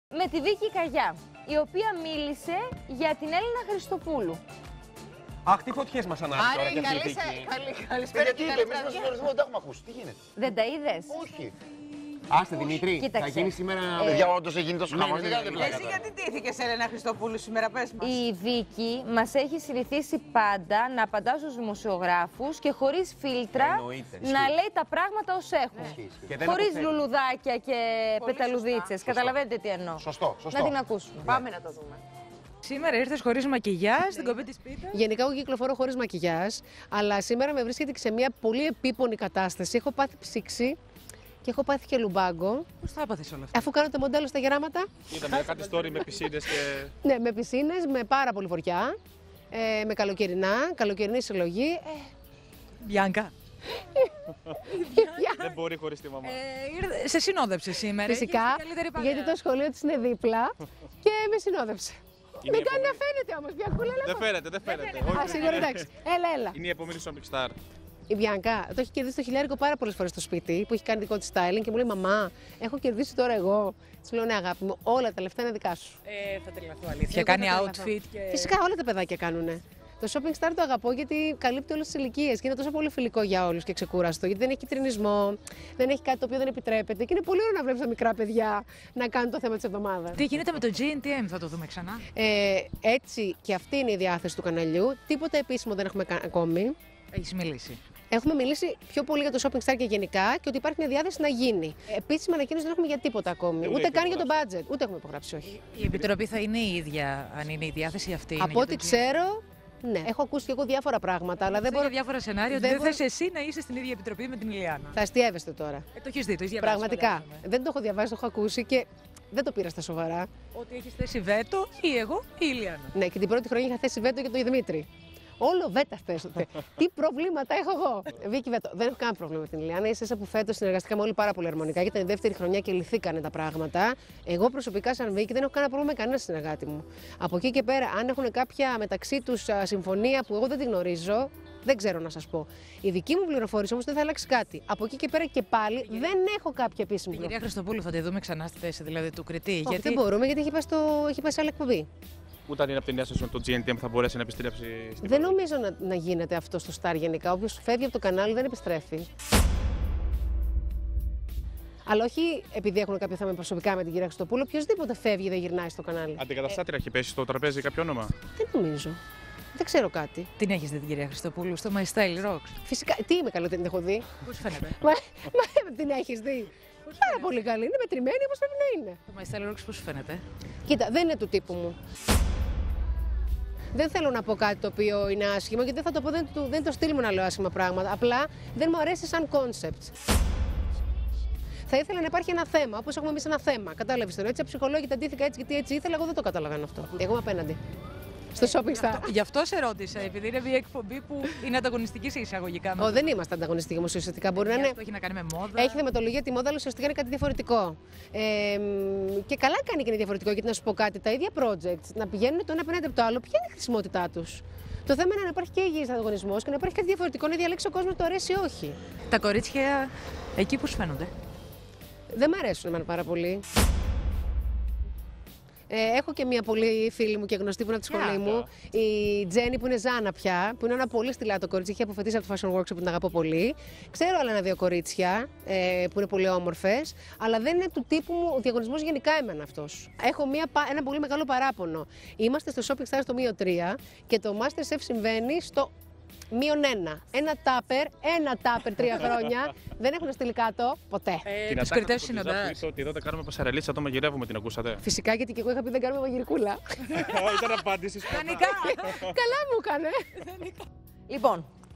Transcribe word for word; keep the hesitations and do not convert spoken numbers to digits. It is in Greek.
με τη Βίκη Καγιά, η οποία μίλησε για την Έλληνα Χριστοπούλου. Αχ, τι φωτιές μας ανάψει τώρα και αυτή η Βίκη. Καλησπέρα. Γιατί είπε, εμείς στον συνεργασμό δεν τα έχουμε ακούσει. Τι γίνεται? Δεν τα είδες? Όχι. Άστε Δημήτρη, Κοίταξε. θα γίνει σήμερα... Ε, Παιδιά, όντως έχει γίνει τόσο ναι, χαμός. ναι, Δεν ναι, κάνετε ναι. πλάκα Εσύ τώρα. γιατί τύχηκες, Έλενα Χριστοπούλου, σήμερα, πες μας. Η Βίκη μας έχει συνηθίσει πάντα να απαντά στους δημοσιογράφους και χωρίς φίλτρα Εννοείται, να ισχύει. λέει τα πράγματα ως έχουν. Και δεν Χωρίς αποφεύγει. λουλουδάκια και Πολύ πεταλουδίτσες. σωστά. Καταλαβαίνετε τι εννοώ. Σωστό, σωστό. Να την ακούσουμε. Πάμε να το δούμε. Σήμερα ήρθες χωρίς μακιγιάζ στην κοπή της πίτας. Γενικά, εγώ κυκλοφορώ χωρίς μακιγιάζ, αλλά σήμερα με βρίσκεται και σε μια πολύ επίπονη κατάσταση. Έχω πάθει ψήξη και έχω πάθει και λουμπάγκο. Πώς θα έπαθες όλα αυτά? Αφού κάνω το μοντέλο στα γεράματα, Είδαμε κάτι story με πισίνες και... ναι, με πισίνες, με πάρα πολύ βοριά, ε, με καλοκαιρινά, καλοκαιρινή συλλογή. Ε, Μπιάνκα. δεν μπορεί χωρίς τη μαμά. Ε, ήρθε- σε συνόδεψε σήμερα. φυσικά, Είχες την καλύτερη παρέα. γιατί το σχολείο της είναι δίπλα και με συνόδευσε. Είναι Δεν η κάνει να επόμενη- φαίνεται όμως, Μπιανκούλα. Δεν φαίνεται, δεν φαίνεται. Α, σίγουρα, εντάξει. Έλα, έλα. Είναι η επόμενη Shopping Star. Η Μπιανκά το έχει κερδίσει το χιλιάρικο πάρα πολλές φορές στο σπίτι, που έχει κάνει δικό της styling και μου λέει: Μαμά, έχω κερδίσει τώρα εγώ. Της λέω: Ναι, αγάπη μου, όλα τα λεφτά είναι δικά σου. Ε, θα τρελαθώ αλήθεια. Εγώ Κάνει θα τρελαθώ. outfit και... Φυσικά όλα τα παιδάκια κάνουνε. Το shopping star το αγαπώ γιατί καλύπτει όλες τις ηλικίες και είναι τόσο πολύ φιλικό για όλους και ξεκούραστο. Γιατί δεν έχει κυτρινισμό, δεν έχει κάτι το οποίο δεν επιτρέπεται και είναι πολύ ωραίο να βλέπεις τα μικρά παιδιά να κάνουν το θέμα της εβδομάδας. Τι γίνεται με το τζι εν τι εμ, θα το δούμε ξανά. Ε, έτσι και αυτή είναι η διάθεση του καναλιού. Τίποτα επίσημο δεν έχουμε κάνει ακόμη. Έχεις μιλήσει. Έχουμε μιλήσει πιο πολύ για το shopping star και γενικά και ότι υπάρχει μια διάθεση να γίνει. Επίσημα ανακοίνωση δεν έχουμε για τίποτα ακόμη. Δεν Ούτε έχει καν για το υπογράψει. budget. Ούτε έχουμε υπογράψει, όχι. Η επιτροπή θα είναι η ίδια, αν είναι η διάθεση αυτή. είναι Από για ό,τι το τζι εν τι εμ. ξέρω, ναι. Έχω ακούσει και εγώ διάφορα πράγματα, αλλά δεν Ξέρω μπορώ. για διάφορα σενάρια ότι δεν δεν μπορώ- θες εσύ να είσαι στην ίδια επιτροπή με την Ηλιάνα. Θα αστείευεστε τώρα. Ε, το έχεις δει, το έχεις διαβάσει. Πραγματικά. φαντάζομαι. Δεν το έχω διαβάσει, το έχω ακούσει και δεν το πήρα στα σοβαρά. Ότι έχεις θέσει βέτο ή εγώ ή η Ηλιάνα. Ναι, και την πρώτη χρονιά είχα θέσει βέτο για τον Δημήτρη. Όλο βέτα θέσατε. Τι προβλήματα έχω εγώ. Βίκυ Βέτο, δεν έχω κανένα πρόβλημα με την Ηλιάνα. Ίσα ίσα που φέτος συνεργαστήκαμε όλοι πάρα πολύ αρμονικά. Ήταν η δεύτερη χρονιά και λυθήκανε τα πράγματα. Εγώ προσωπικά, σαν Βίκυ, δεν έχω κανένα πρόβλημα με κανένα συνεργάτη μου. Από εκεί και πέρα, αν έχουν κάποια μεταξύ τους α, συμφωνία που εγώ δεν την γνωρίζω, δεν ξέρω να σας πω. Η δική μου πληροφόρηση όμως δεν θα αλλάξει κάτι. Από εκεί και πέρα και πάλι δεν έχω κάποια επίσημη Την κυρία πληροφόρηση. Χριστοπούλου θα τη δούμε ξανά στη θέση δηλαδή του κριτή. Όχι, γιατί δεν μπορούμε γιατί έχει πάει, στο... έχει πάει σε άλλη εκπομπή. Ούτε αν είναι από την νέα σεζόν το τζι εν τι εμ θα μπορέσει να επιστρέψει στην Δεν παραγωγή. νομίζω να, να γίνεται αυτό στο Star γενικά. Όποιος φεύγει από το κανάλι δεν επιστρέφει. Αλλά όχι επειδή έχουν κάποιο θέμα προσωπικά με την κυρία Χριστοπούλου. Οποιοδήποτε φεύγει δεν γυρνάει στο κανάλι. Αντικαταστάτηρα έχει πέσει στο τραπέζι κάποιο όνομα. Δεν νομίζω. Δεν ξέρω κάτι. την έχεις δει την κυρία Χριστοπούλου στο My Style Rocks. Φυσικά. Τι είμαι καλή, δεν την έχω δει. Πώς φαίνεται. Μα, μα την έχει δει. Πάρα πολύ καλή. Είναι μετρημένη όπως πρέπει να είναι. Το My Style Rocks πώς σου φαίνεται. Κοίτα, δεν είναι του τύπου μου. Δεν θέλω να πω κάτι το οποίο είναι άσχημο γιατί δεν θα το πω, δεν, του- δεν είναι το στυλ μου να λέω άσχημα πράγματα. Απλά δεν μου αρέσει σαν κόνσεπτ. Θα ήθελα να υπάρχει ένα θέμα, όπως έχουμε εμείς ένα θέμα. Κατάλαβες τώρα, έτσι αψυχολόγητα αντίθηκα έτσι γιατί έτσι ήθελα, εγώ δεν το καταλαβαίνω αυτό. Εγώ είμαι απέναντι. Στο shopping star. Γι' αυτό σε ρώτησα, επειδή είναι μια εκπομπή που είναι ανταγωνιστική σε εισαγωγικά. Ω, δεν είμαστε ανταγωνιστικοί όμως ουσιαστικά. Μπορεί να είναι. Αυτό έχει να κάνει με μόδα. Έχει θεματολογία τη μόδα, αλλά ουσιαστικά είναι κάτι διαφορετικό. Ε, μ, και καλά κάνει και είναι διαφορετικό, γιατί να σου πω κάτι, τα ίδια projects να πηγαίνουν το ένα απέναντι από το άλλο, ποια είναι η χρησιμότητά του. Το θέμα είναι να υπάρχει και υγιής ανταγωνισμός και να υπάρχει κάτι διαφορετικό, να διαλέξει ο κόσμος το αρέσει ή όχι. Τα κορίτσια εκεί πώς φαίνονται. Δεν μ' αρέσουν εμένα πάρα πολύ. Ε, έχω και μια πολύ φίλη μου και γνωστή που είναι από τη σχολή μου, η Τζέννη που είναι Ζάνα πια, που είναι ένα πολύ στυλάτο κορίτσι, έχει αποφοιτήσει από το Fashion Workshop που την αγαπώ πολύ. Ξέρω άλλα ένα-δύο κορίτσια ε, που είναι πολύ όμορφες, αλλά δεν είναι του τύπου μου ο διαγωνισμός γενικά εμένα αυτός. Έχω μια, πα- ένα πολύ μεγάλο παράπονο. Είμαστε στο Shopping Star στο μείον τρία και το MasterChef συμβαίνει στο μείον ένα. Ένα τάπερ, ένα τάπερ τρία χρόνια. Δεν έχουν στείλει κάτω ποτέ. Ε, Την τους ατάκα κριτές του Κοντιζά που συναντάς. είπε ότι εδώ δεν κάνουμε πασαρελίτσα, το μαγειρεύουμε, την ακούσατε. Φυσικά γιατί και εγώ είχα πει δεν κάνουμε μαγειρικούλα. Ήταν απάντηση. Ιδανικά. Καλά μου έκανε. Λοιπόν,